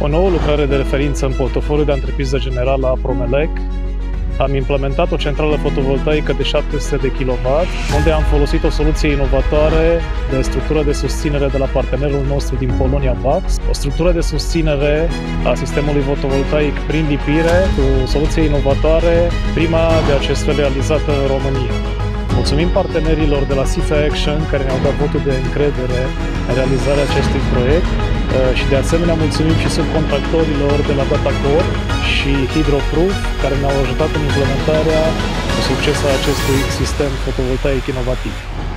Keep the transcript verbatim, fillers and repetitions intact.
O nouă lucrare de referință în portofoliul de antrepriză generală a Promelec. Am implementat o centrală fotovoltaică de șapte sute de kilowatt, unde am folosit o soluție inovatoare de structură de susținere de la partenerul nostru din Polonia, Vax, o structură de susținere a sistemului fotovoltaic prin lipire, cu o soluție inovatoare, prima de acest fel realizată în România. Mulțumim partenerilor de la Sifa Action care ne-au dat votul de încredere în realizarea acestui proiect și de asemenea mulțumim și subcontractorilor de la Datacor și Hydroproof care ne-au ajutat în implementarea cu succes a acestui sistem fotovoltaic inovativ.